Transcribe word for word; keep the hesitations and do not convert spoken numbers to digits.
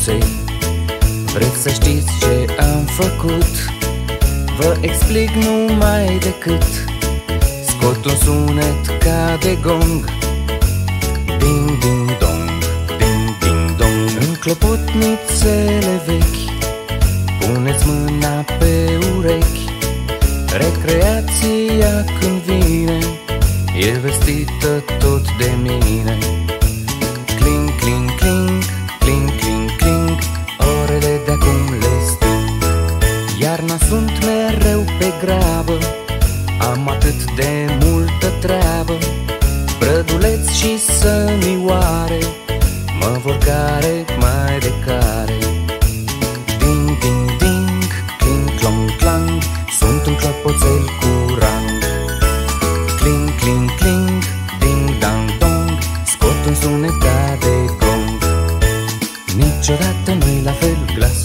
căsuței. Vreți să știți ce am făcut? Vă explic numai decât scot un sunet ca de gong. Ding, ding, dong, ding, ding, dong. În clopotnițele vechi puneți mâna pe urechi. Recreația când vine e vestită tot de mine. Cling, cling, cling, cling, cling, cling, orele de-acum le sting. Iarna sunt mereu pe grabă, am atât de multă treabă. Brăduleți și sănioare mă vor care mai de care. Ding, ding, ding, cling, clong, clang, sunt un clopoțel cu rang. Cling, cling, cling, ding, dang, dong, scot un sunet ca de gong. Niciodată nu-i la fel glas